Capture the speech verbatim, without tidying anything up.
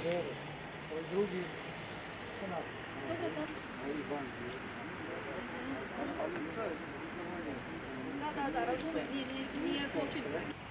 Dobro. Ovaj drugi, kanal. Da, da, da, razumijem, nije, nije, nije zločin.